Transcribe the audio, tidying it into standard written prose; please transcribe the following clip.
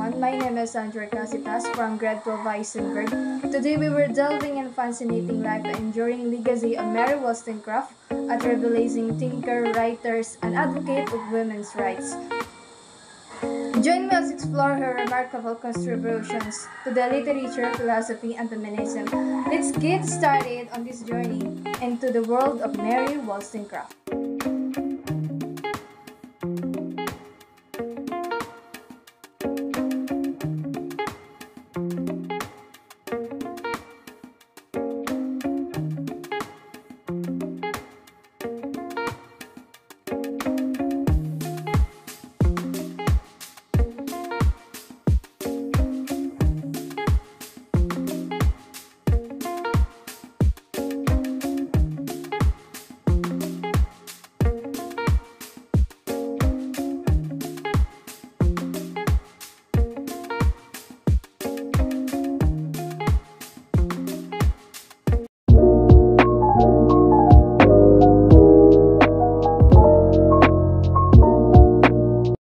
everyone, my name is Sandra Casitas from Grade12 Heisenberg. Today we were delving in fascinating life and enduring legacy of Mary Wollstonecraft, a trailblazing thinker, writer, and advocate of women's rights. Join me as explore her remarkable contributions to the literature, philosophy, and feminism. Let's get started on this journey into the world of Mary Wollstonecraft.